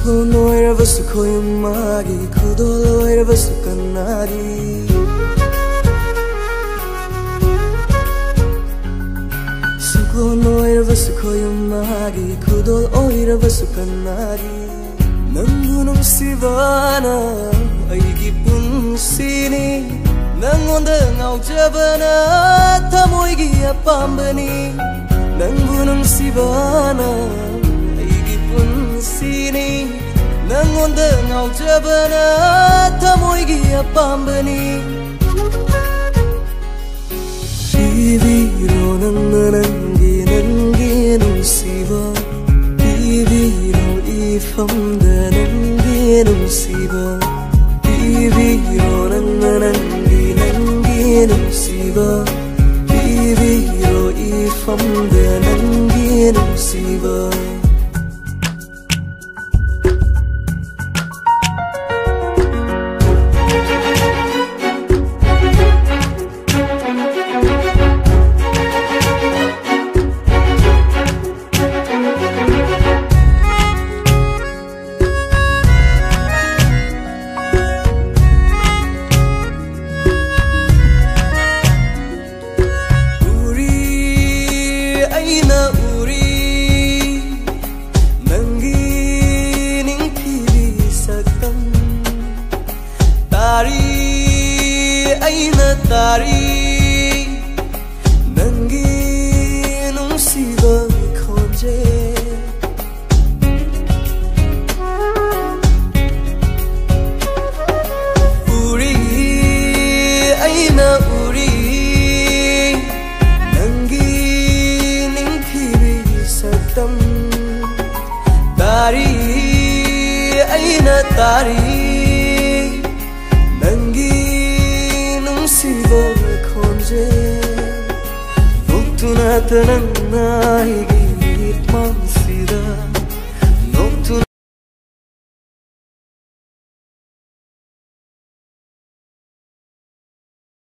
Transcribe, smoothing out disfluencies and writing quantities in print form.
노이라버스 고요마기 구돌로이라버스 끝나기 수고 노이라버스 고요마기 구돌로이라버스 끝나기 넌구는 시바나 아이기 분시니 넌온데 나오자바나 타모이기 아밤바니 넌구는 시바나 sini nangonda ngaujabana tamoigi apambani bibiro nangi nusiba bibiro ifamda nangi nusiba bibiro nangi nusiba bibiro ifamda nangi nusiba Tanang naigit mansida